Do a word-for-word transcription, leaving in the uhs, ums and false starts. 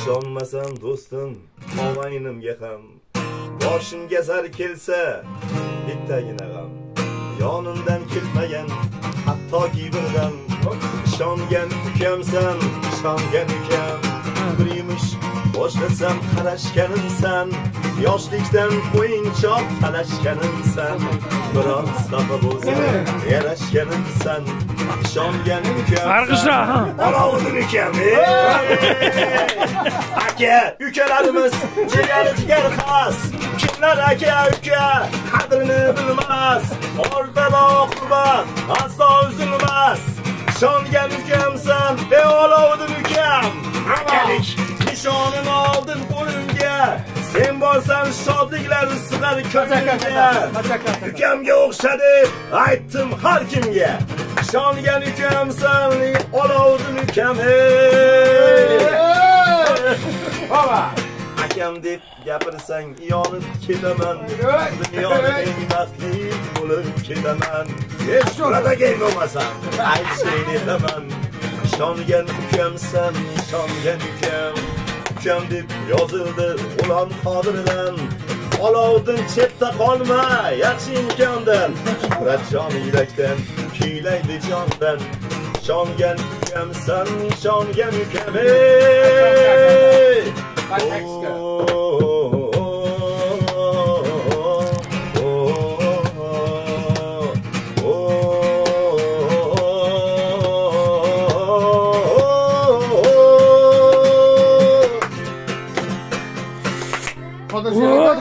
ishonmasan do'stim omaynimga ham boshimga zar kelsa bittagina g'am yonimdan ketmagan hattoki birdan ishongan ukamsan ishongan ukam bir yumush boshlasam qarashganimsan yoshlikdan o'yinchoq talashganimsan biroz xafa bo'lsam yarashganimsan ishongan ukam Arg'ishra Alovuddin ukam aka ukalarimiz jigar jigar xas kimlar aka uka qadrini bilmas ortada oqibat aslo uzilmas ishongan ukamsan ey Alovuddin ukam akalik nishonini oldin qo'limga sen borsan shodliklar sig'ar ko'nglimga ukamga o'xshadi aytdim har kimga ishongan ukamsan Alovuddin ukam baba akam deb gapirsang yonib ketaman dunyoda eng baxtli bo'lib ketaman hech qanday gap bo'lmasam aytishni aytaman ishongan ukamsan ishongan ukam ukam deb yozildi ulam qodiridan Alovuddin chetda qolma yaxshi imkondan Shuhratjon yurakdan kuylaydi jondan ishongan ukamsan ishongan ukam